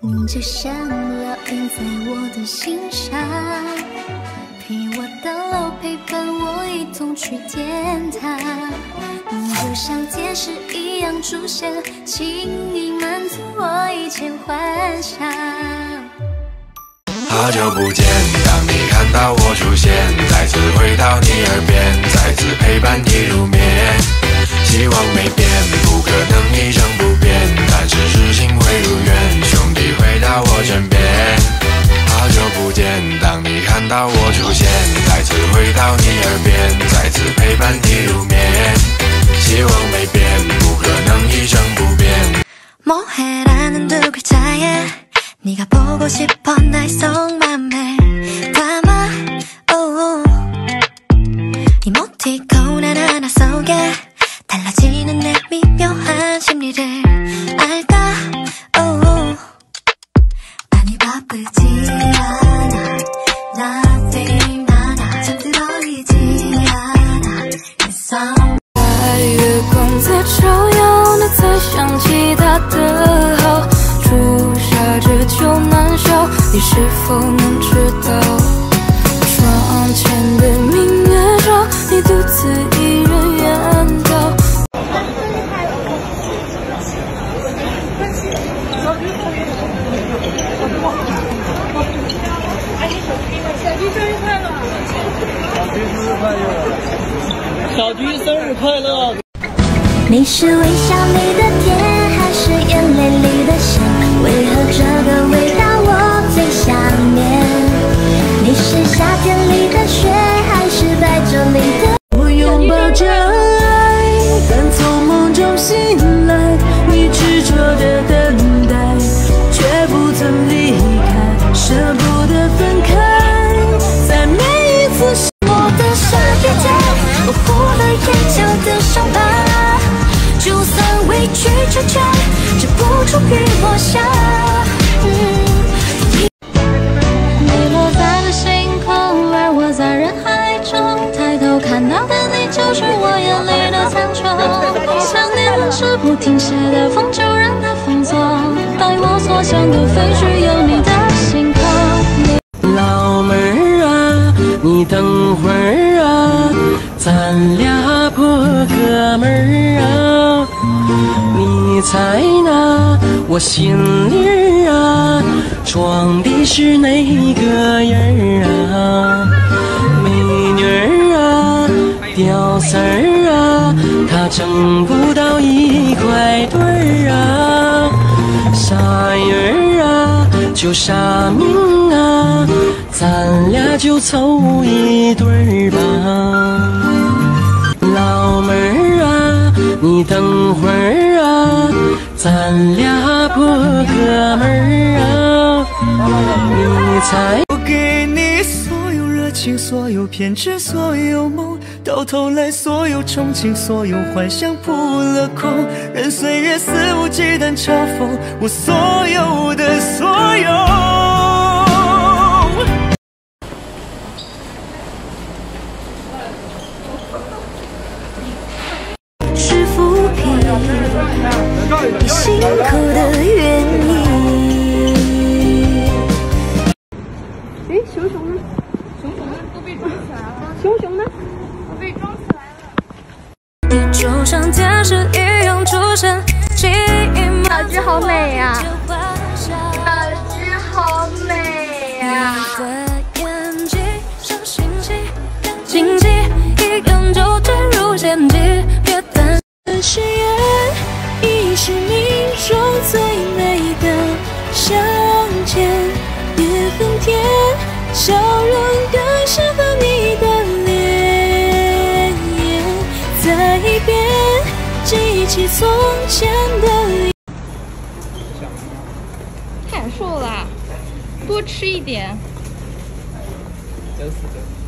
你就像烙印在我的心上，陪我到老，陪伴我一同去天堂。你就像天使一样出现，轻易满足我一切幻想。 好久不见，当你看到我出现，再次回到你耳边，再次陪伴你入眠。希望没变，不可能一成不变，但是事情会如愿，兄弟回到我身边。好久不见，当你看到我出现，再次回到你耳边，再次陪伴你入眠。希望没变，不可能一成不变。 뭐해라는 두 글자에 네가 보고 싶어 날 속맘에 담아 이모티콘 하나하나 속에 달라지는 내 미묘한 심리를 알까 아니 바쁘지 않아 nothing 나나 잠들어있지 않아 It's all 在月光在照耀，你才想起他的好。初夏这秋难消，你是否能知道？窗前的明月照，你独自一人远逃。 小菊生日快乐！ 你是微笑里的甜，还是眼泪里的咸？为何这个味道我最想念？你是夏天里的雪，还是白昼里的？ 我拥抱着爱，但从梦中醒来，你执着的等待，却不曾离开，舍不得分开，在每一次我的下雨天，模糊了眼角的伤疤。 就算委曲求全，止不住雨落下。你落在了星空，而我在人海中，抬头看到的你，就是我眼里的苍穹。想念的是不停歇的风，就让它放纵，带我所向的飞去，有你的星空。 老妹儿啊，你等会儿啊，咱俩破哥们儿啊。 你猜那我心里啊，装的是哪个人啊？美女儿啊，屌丝儿啊，他挣不到一块堆儿啊。啥人儿啊，就啥命啊，咱俩就凑一对儿吧。老妹儿啊，你等会儿啊，咱俩破哥们儿啊，你猜？ 我给你所有热情，所有偏执，所有梦，到头来所有憧憬，所有幻想扑了空，任岁月肆无忌惮嘲讽我所有的所有。 是抚平你辛苦的原因。 哎，熊熊呢？熊熊呢？都被装起来了。熊熊呢？都被装起来了。 你就像天使一样出现，记忆小菊好美呀！小菊好美呀！ 荆棘一样就坠入陷阱，别担心誓言，已是命中最美的相见。别恨天，笑容更适合你的脸颜，再一遍记起从前的。 太瘦了，多吃一点。 真是的。